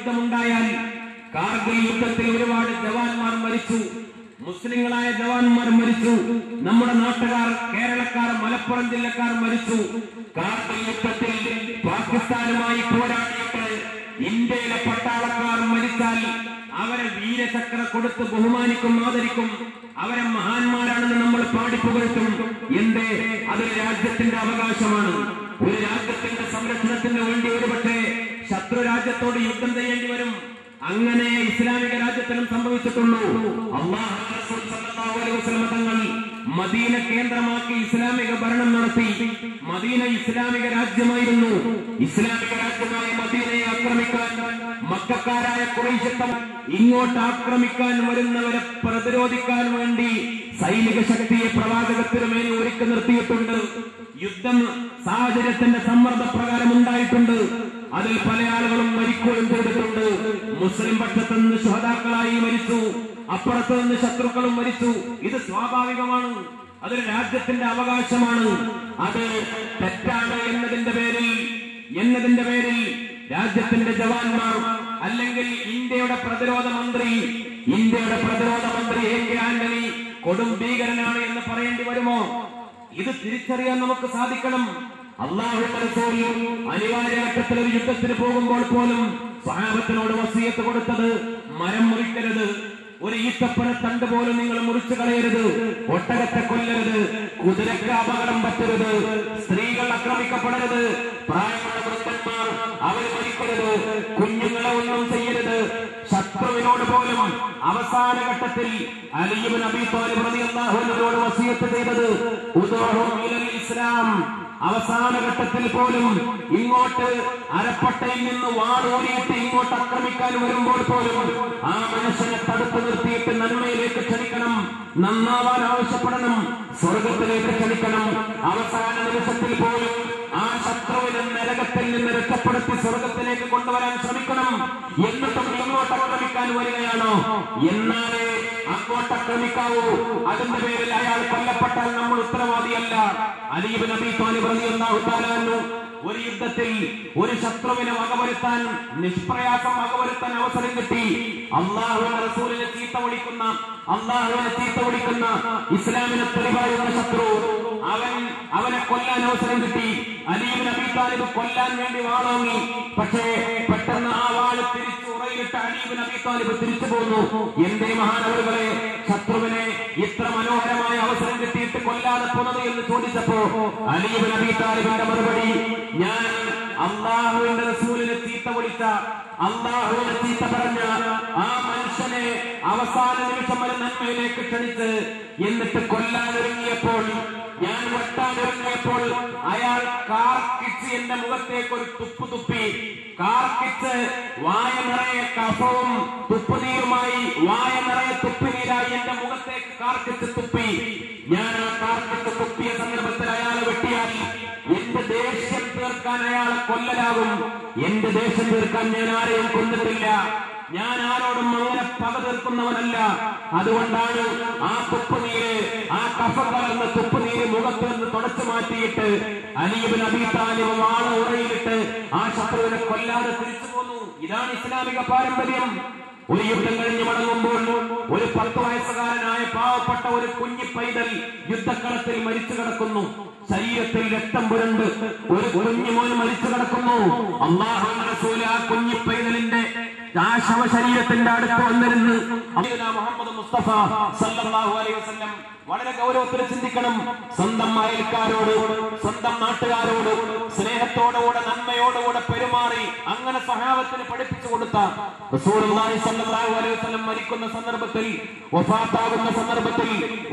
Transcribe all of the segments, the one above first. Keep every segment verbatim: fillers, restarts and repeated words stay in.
യുദ്ധമുണ്ടായാൽ, കാർഗിൽ യുദ്ധത്തിൽ ഒരുപാട് ജവാന്മാർ മരിച്ചു, മുസ്ലിങ്ങളായ ജവാന്മാർ മരിച്ചു, നമ്മുടെ നാട്ടുകാർ, കേരളക്കാർ, മലപ്പുറം ജില്ലക്കാർ മരിച്ചു. കാർഗിൽ യുദ്ധത്തിൽ പാകിസ്ഥാനുമായി പോരാടിയിട്ട് ഇന്ത്യയിലെ പട്ടാളക്കാർ മരിച്ചാൽ അവരെ വീരചക്ര കൊടുത്ത് ബഹുമാനിക്കും, ആദരിക്കും. അവരെ മഹാന്മാരാണെന്ന് നമ്മൾ പാടിപ്പുകഴ്ത്തും. എന്തേ? അതൊരു രാജ്യത്തിന്റെ അവകാശമാണ്. ഒരു രാജ്യത്തിന്റെ സംരക്ഷണത്തിന് വേണ്ടി ഒരുപക്ഷെ ശത്രു രാജ്യത്തോട് യുദ്ധം ചെയ്യേണ്ടി വരും. അങ്ങനെ ഇസ്ലാമിക രാജ്യത്തിനും സംഭവിച്ചിട്ടുള്ളൂ. അല്ലാഹു റസൂൽ സല്ലല്ലാഹു അലൈഹി വസല്ലം തങ്ങൾ മദീന കേന്ദ്രമാക്കി ഇസ്ലാമിക ഭരണം നടത്തി. മദീന ഇസ്ലാമിക രാജ്യമായിരുന്നു. ഇസ്ലാമിക രാജ്യമായ മദീനയെ ആക്രമിക്കാൻ മക്കക്കാരായ ഖുറൈശികൾ ഇങ്ങോട്ട് ആക്രമിക്കാൻ വരുന്നവരെ പ്രതിരോധിക്കാൻ വേണ്ടി സൈനിക ശക്തിയെ പ്രവാചക തിരുമേനി ഒരുക്കി നിർത്തിയിട്ടുണ്ട്. യുദ്ധം സാഹചര്യത്തിന്റെ സമ്മർദ്ദപ്രകാരം ഉണ്ടായിട്ടുണ്ട്. അതിൽ പല ആളുകളും മരിക്കുകയും ചെയ്തിട്ടുണ്ട്. മുസ്ലിം പക്ഷത്ത് നിന്ന് ശുഹദാക്കളായി മരിച്ചു, അപ്പുറത്ത് നിന്ന് ശത്രുക്കളും മരിച്ചു. ഇത് സ്വാഭാവികമാണ്. അതൊരു രാജ്യത്തിന്റെ അവകാശമാണ്. അത് തെറ്റാണ് എന്നതിന്റെ പേരിൽ എന്നതിന്റെ പേരിൽ രാജ്യത്തിന്റെ ജവാന്മാർ അല്ലെങ്കിൽ ഇന്ത്യയുടെ പ്രതിരോധ മന്ത്രി ഇന്ത്യയുടെ പ്രതിരോധ മന്ത്രി എ കെ ആന്റണി കൊടും ഭീകരനാണ് എന്ന് പറയേണ്ടി വരുമോ? ഇത് തിരിച്ചറിയാൻ നമുക്ക് സാധിക്കണം. അല്ലാഹുവിന്റെ റസൂൽ അനിവാര്യ ഘട്ടത്തിൽ ഒരു യുദ്ധത്തിന് പോകുമ്പോൾ പോലും സ്വഹാബത്തിനോട് വസിയത്ത് കൊടുത്തത് മരം മുറിക്കരുത്, ഒരു ഈത്തപ്പന തണ്ട് പോലും നിങ്ങൾ മുറിച്ചു കളയരുത്, ഒട്ടകത്തെ കൊല്ലരുത്, കുതിരക്ക് അപകടം പറ്റരുത്, സ്ത്രീകൾ ആക്രമിക്കപ്പെടരുത്, പ്രായമുള്ള വൃദ്ധന്മാർ അവർ മരിക്കരുത്, കുഞ്ഞുങ്ങളെ ഒന്നും ചെയ്യരുത്. ശത്രുവിനോട് പോലും അവസാന ഘട്ടത്തിൽ അലി ഇബ്നു അബീ ത്വാലിബ് റളിയല്ലാഹു അൻഹുവിനോട് വസിയത്ത് ചെയ്തത് ഉദൂഹും ഇലൽ ഇസ്ലാം. അവസാന ഘട്ടത്തിൽ പോലും ഇങ്ങോട്ട് അരപ്പട്ടയിൽ നിന്ന് വാളൂരിയിട്ട് ഇങ്ങോട്ട് ആക്രമിക്കാൻ വരുമ്പോൾ പോലും ആ മനുഷ്യനെ തടുത്തു നിർത്തിയിട്ട് നന്മയിലേക്ക് ക്ഷണിക്കണം, നന്നാവാൻ ആവശ്യപ്പെടണം, സ്വർഗത്തിലേക്ക് ക്ഷണിക്കണം. അവസാന നിമിഷത്തിൽ പോലും ആ ശത്രുവിനെ നരകത്തിൽ നിന്ന് രക്ഷപ്പെടുത്തി സ്വർഗത്തിലേക്ക് കൊണ്ടുവരാൻ ശ്രമിക്കണം. എന്നിട്ടും ഇങ്ങോട്ട് ആക്രമിക്കാൻ വരികയാണോ? എന്നാലേ അങ്ങോട്ട് ആക്രമിക്കാവൂ. അതിന്റെ പേരിൽ അയാൾ കൊല്ലപ്പെട്ടാൽ നമ്മൾ ഉത്തരവാദിയല്ല. അലി ഇബ്നു അബീ ത്വാലിബ് റളിയല്ലാഹു തആല അൻഹു ഒരു യുദ്ധത്തിൽ ഒരു ശത്രുവിനെ വകവരുത്താൻ, നിഷ്പ്രയാസം വകവരുത്താൻ അവസരം കിട്ടി. അല്ലാഹുവിന്റെ റസൂലിനെ ചീത്ത വിളിക്കുന്ന അല്ലാഹുവിനെ ചീത്ത വിളിക്കുന്ന ഇസ്ലാമിനെ തെളിവായുള്ള ശത്രു, അവൻ അവനെ കൊല്ലാൻ അവസരം കിട്ടി. അലി ഇബ്നു അബീ ത്വാലിബ് കൊല്ലാൻ വേണ്ടി വാളോങ്ങി. പക്ഷേ പെട്ടെന്ന് ആ വാള് തിരിച്ചു ഉറയിലിട്ട് അലി ഇബ്നു അബീ ത്വാലിബ് തിരിച്ചു പോന്നു. എന്തേ മഹാനവറുകളെ ശത്രുവിനെ ഇത്ര മനോഹരമായ അവസരം കിട്ടിയിട്ട് കൊല്ലാതെ പോന്നത് എന്ന് ചോദിച്ചപ്പോ അലി ഇബ്നു അബീ ത്വാലിബിന്റെ മറുപടി, ഞാൻ അല്ലാഹുവിന്റെ റസൂലിനെ ചീത്ത വിളിച്ച, അല്ലാഹുവിനെ ചീത്ത പറഞ്ഞ ആ മനുഷ്യനെ അവസാന നിമിഷം വരെ നന്മയിലേക്ക് ക്ഷണിച്ച് എന്നിട്ട് കൊല്ലാനൊരുങ്ങിയപ്പോൾ, ഞാൻ വെട്ടാനൊരുങ്ങിയപ്പോൾ അയാൾ കാർക്കിച്ച് എന്റെ മുഖത്തേക്ക് ഒരു തുപ്പു തുപ്പി. കാർക്കിച്ച് വായ നിറയെ കഫവും തുപ്പുനീരുമായി വായ നിറയെ തുപ്പിനീരായി എന്റെ മുഖത്തേക്ക് കാർക്കിച്ച് തുപ്പി. ഞാൻ ആ കാർക്കിച്ച് തുപ്പിയ സന്ദർഭത്തിൽ അയാളെ വെട്ടിയാൽ എന്റെ ദേഷ്യം തീർക്കാൻ അയാളെ കൊല്ലലാകും. എന്റെ ദേഷ്യം തീർക്കാൻ ഞാൻ ആരെയും കൊന്നിട്ടില്ല. ഞാൻ ആരോടും അങ്ങനെ പക തീർക്കുന്നവനല്ല. അതുകൊണ്ടാണ് ആ തുപ്പുനീര്, ആ കഫ കലർന്ന തുപ്പുനീര് മുഖത്ത് നിന്ന് തുടച്ചു മാറ്റിയിട്ട് അലി ഇബ്നു അബീ ത്വാലിബ് വാള ഉറയിലിട്ട് ആ ശത്രുവിനെ കൊല്ലാതെ തിരിച്ചു പോന്നു. ഇതാണ് ഇസ്ലാമിക പാരമ്പര്യം. ഒരു യുദ്ധം കഴിഞ്ഞ് മടങ്ങുമ്പോൾ ഒരു പത്ത് വയസ്സുകാരനായ പാവപ്പെട്ട ഒരു കുഞ്ഞി പൈതൽ യുദ്ധക്കളത്തിൽ മരിച്ചു കിടക്കുന്നു. ശരീരത്തിൽ രക്തം പുരണ്ട് ഒരു കുഞ്ഞുമോൻ മരിച്ചു കിടക്കുന്നു. അല്ലാഹുവിന്റെ റസൂൽ ആ കുഞ്ഞി പൈതലിന്റെ ആ ശവശരീരത്തിന്റെ അടുത്ത് വന്നിരുന്ന് മുഹമ്മദ് മുസ്തഫ സല്ലല്ലാഹു അലൈഹി വസല്ലം വളരെ ഗൗരവത്തിൽ ചിന്തിക്കണം. സ്വന്തം അയൽക്കാരോട്, സ്വന്തം നാട്ടുകാരോട് സ്നേഹത്തോടുകൂടെ നന്മയോടുകൂടെ പെരുമാറി അങ്ങനെ സ്വഹാബത്തിന് പഠിപ്പിച്ചു കൊടുത്ത റസൂലുള്ളാഹി സ്വല്ലല്ലാഹു അലൈഹി വസല്ലം മരിക്കുന്ന സന്ദർഭത്തിൽ, വഫാത്താകുന്ന സന്ദർഭത്തിൽ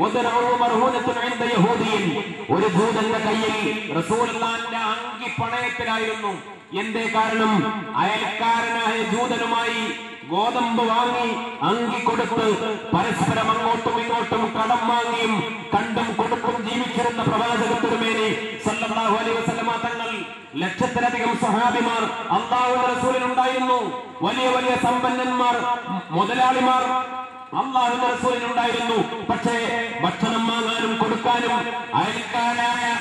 ഒരു ജൂതന്റെ കയ്യിൽ റസൂലുള്ളാഹിന്റെ അങ്കി പണയത്തിലായിരുന്നു. എന്തേ കാരണം? അയൽക്കാരനായ ജൂതനുമായി ഗോതമ്പ് വാങ്ങി അങ്കി കൊടുത്ത് പരസ്പരം അങ്ങോട്ടും ഇങ്ങോട്ടും കടം വാങ്ങിയും കണ്ടും കൊടുക്കും ജീവിച്ചിരുന്ന പ്രവാചക തിരുമേനി സല്ലല്ലാഹു അലൈഹി വസല്ലമ തങ്ങൾ ലക്ഷത്തിലധികം സ്വഹാബിമാർ അല്ലാഹുവിന്റെ റസൂലിനുണ്ടായിരുന്നു. വലിയ വലിയ സമ്പന്നന്മാർ, മുതലാളിമാർ അല്ലാഹുവിന്റെ റസൂലിനുണ്ടായിരുന്നു. പക്ഷേ ഭക്ഷണം വാങ്ങാനും കൊടുക്കാനും അയൽക്കാരായ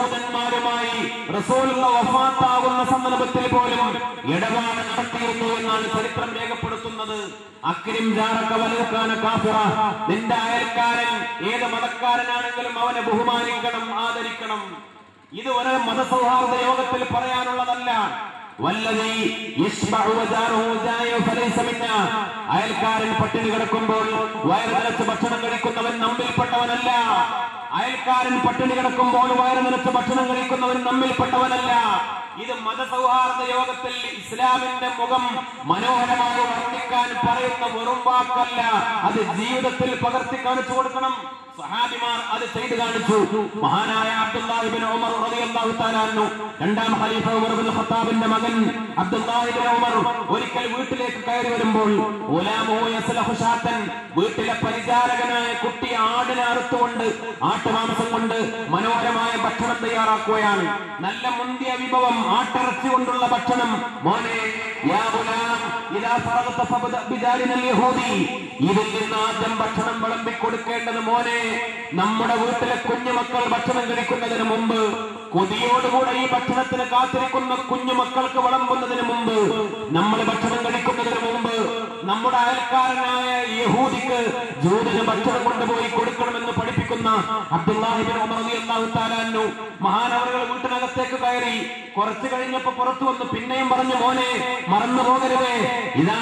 ജൂതന്മാരുമായി റസൂലുള്ള വഫാത്താകുന്ന സന്ദർഭത്തിൽ പോലും ഇടപാട് നടത്തിയിരുന്നു എന്നാണ് ചരിത്രം രേഖപ്പെടുത്തുന്നത്. അക്രിം ജാറക വലൗ കാന കാഫിറ, നിന്റെ അയൽക്കാരൻ ഏത് മതക്കാരനാണെങ്കിലും അവനെ ബഹുമാനിക്കണം, ആദരിക്കണം. ഇത് ഒരു മതസൗഹാർദ്ദ യോഗത്തിൽ പറയാനുള്ളതല്ല. വല്ലദീ യശ്ബഉ വജാറഹു ജായ ഫലൈസ മിന്നാ, അയൽക്കാരൻ പട്ടിണി കിടക്കുമ്പോൾ വയറ് നിറച്ച് ഭക്ഷണം കഴിക്കുന്നവൻ നമ്മിൽപ്പെട്ടവനല്ല. അയൽക്കാരൻ പട്ടിണി കിടക്കുമ്പോൾ വയറ് നിറച്ച് ഭക്ഷണം കഴിക്കുന്നവൻ നമ്മിൽപ്പെട്ടവനല്ല. ഇത് മതസൗഹാർദ്ദ യോഗത്തിൽ ഇസ്ലാമിന്റെ മുഖം മനോഹരമായി വർണ്ണിക്കാൻ പറയുന്ന വെറും വാക്കല്ല, അത് ജീവിതത്തിൽ പകർത്തി കാണിച്ചു കൊടുക്കണം. സഹാബിമാർ അത് ചെയ്തു കാണിച്ചു. മഹാനായ അബ്ദുല്ലാഹി ഇബ്നു ഉമർ റളിയല്ലാഹു തആല അൻഹു, രണ്ടാം ഖലീഫ ഉമർ ഇബ്നു ഖത്താബിന്റെ മകൻ അബ്ദുല്ലാഹി ഇബ്നു ഉമർ ഒരിക്കൽ വീട്ടിലേക്ക് കയറി വരുമ്പോൾ ഉലാമുഹു യസ്ലഹു ഷാത്തൻ, വീട്ടിലെ പരിചാരകനായ കുട്ടി ആടിനെ അറുത്തുകൊണ്ട് ആട്ടുമാംസം കൊണ്ട് മനോഹരമായ ഭക്ഷണം തയ്യാറാക്കുകയാണ്. നല്ല മുന്തിയ വിഭവം, ആട്ടിറച്ചി കൊണ്ടുള്ള ഭക്ഷണം. മോനെ, യാ ഗുലാം ഇദാ ഫറഗത ഫബ്ദ ബിദാലിനൽ യഹൂദി, ഇതിൽ നിന്ന് ആദ്യം ഭക്ഷണം വിളമ്പി കൊടുക്കേണ്ടത് മോനെ നമ്മുടെ വീട്ടിലെ കുഞ്ഞുമക്കൾ ഭക്ഷണം കഴിക്കുന്നതിന് മുമ്പ്, കൊതിയോടുകൂടെ ഈ ഭക്ഷണത്തിന് കാത്തിരിക്കുന്ന കുഞ്ഞുമക്കൾക്ക് വിളമ്പുന്നതിന് മുമ്പ്, നമ്മൾ ഭക്ഷണം കഴിക്കുന്നതിന് മുമ്പ് നമ്മുടെ അയൽക്കാരനായ യഹൂദിക്ക് ജൂതന് ഭക്ഷണം കൊണ്ടുപോയി കൊടുക്കണമെന്ന് പഠിപ്പിക്കുന്ന അബ്ദുല്ലാഹി ഇബ്നു ഉമർ റളിയല്ലാഹു തആല അൻഹു മഹാനവറുകൾ വീട്ടിനകത്തേക്ക് കയറി. കുറച്ചു കഴിഞ്ഞപ്പോ പുറത്തു വന്ന് പിന്നെയും പറഞ്ഞു, മോനെ മറന്നു പോകരുതേ, ഇതാ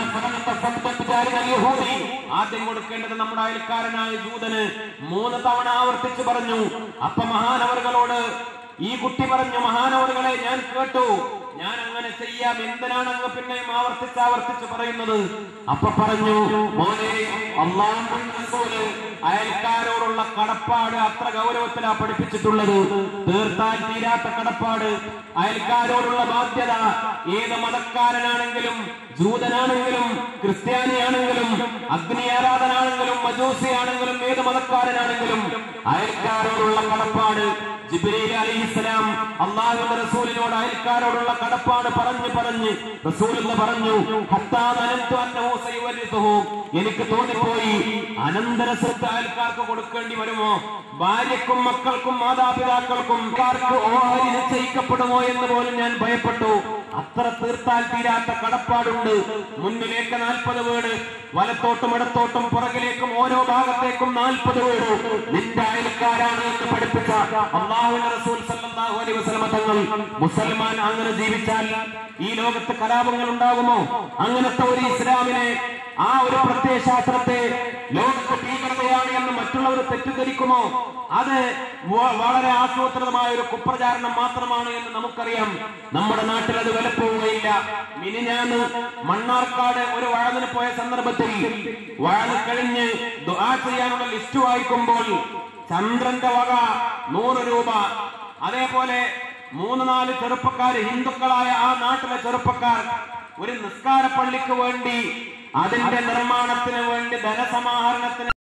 യഹൂദി, ആദ്യം കൊടുക്കേണ്ടത് നമ്മുടെ അയൽക്കാരനായ ജൂതന്. മൂന്ന് തവണ ആവർത്തിച്ച് പറഞ്ഞു. അപ്പൊ മഹാനവറുകളോട് ഈ കുട്ടി പറഞ്ഞു, മഹാനവറുകളെ ഞാൻ കേട്ടു, ഞാൻ അങ്ങനെ ചെയ്യാം, എന്തിനാണ് അങ്ങ് പിന്നെയും ആവർത്തിച്ച് ആവർത്തിച്ച് പറയുന്നത്? അപ്പൊ പറഞ്ഞു, മോനെ അല്ലാഹുവിന്റെ റസൂല് അയൽക്കാരോടുള്ള കടപ്പാട് അത്ര ഗൗരവത്തിലാ പഠിപ്പിച്ചിട്ടുള്ളത്. തീർത്താൻ തീരാത്ത കടപ്പാട്, അയൽക്കാരോടുള്ള ബാധ്യത. ഏത് മതക്കാരനാണെങ്കിലും, ജൂതനാണെങ്കിലും, ക്രിസ്ത്യാനിയാണെങ്കിലും, അഗ്നി ആരാധനാണെങ്കിലും, മജൂസിയാണെങ്കിലും, ഏത് മതക്കാരനാണെങ്കിലും അയൽക്കാരോടുള്ള കടപ്പാട്. ജിബ്രീൽ അലൈഹിസ്സലാം അല്ലാഹുവിന്റെ റസൂലിനോട് അയൽക്കാരോടുള്ള കടപ്പാട് പറഞ്ഞു പറഞ്ഞ് റസൂലുള്ളാഹി പറഞ്ഞു, ഹത്താ നനന്തു അന്നഹു സയവരിസുഹു, എനിക്ക് തോന്നിപ്പോയി അനന്തര സ്വത്ത് അയൽക്കാർക്ക് കൊടുക്കേണ്ടി വരുമോ, ഭാര്യക്കും മക്കൾക്കും മാതാപിതാക്കൾക്കും ഓഹരി നിശ്ചയിക്കപ്പെടുമോ എന്ന് പോലും ഞാൻ ഭയപ്പെട്ടു. അത്ര തീർത്താൽ തീരാത്ത കടപ്പാടുണ്ട്. മുന്നിലേക്ക് നാൽപ്പത് വീട്, വലത്തോട്ടും ഇടത്തോട്ടും പുറകിലേക്കും ഓരോ ഭാഗത്തേക്കും നാൽപ്പത് വീട് നിന്റെ അയൽക്കാരാണ് എന്ന് പഠിപ്പിച്ച അല്ലാഹുവിന്റെ റസൂൽ സല്ലല്ലാഹു അലൈഹി വസല്ലം തങ്ങൾ. മുസൽമാൻ അങ്ങനെ ജീവിച്ചാൽ ഈ ലോകത്ത് കലാപങ്ങൾ ഉണ്ടാകുമോ? അങ്ങനത്തെ ഒരു ഇസ്ലാമിനെ, ആ ഒരു പ്രത്യയശാസ്ത്രത്തെ ലോകത്ത് ഭീകരതയാണ് എന്ന് മറ്റുള്ളവർ തെറ്റിദ്ധരിക്കുമോ? അത് വളരെ ആസൂത്രിതമായ ഒരു കുപ്രചാരണം മാത്രമാണ് എന്ന് നമുക്കറിയാം. നമ്മുടെ നാട്ടിൽ അത് വിലപ്പോവുകയില്ല. മിനിഞ്ഞാന്ന് മണ്ണാർക്കാട് ഒരു വഴതിന് പോയ സന്ദർഭത്തിൽ വഴത് കഴിഞ്ഞ് ദുആ ചെയ്യാനുള്ള ലിസ്റ്റ് വായിക്കുമ്പോൾ ചന്ദ്രന്റെ വക നൂറ് രൂപ, അതേപോലെ മൂന്ന് നാല് ചെറുപ്പക്കാർ, ഹിന്ദുക്കളായ ആ നാട്ടിലെ ചെറുപ്പക്കാർ ഒരു നിസ്കാര പള്ളിക്ക് വേണ്ടി, അതിന്റെ നിർമ്മാണത്തിന് വേണ്ടി, ധനസമാഹരണത്തിന്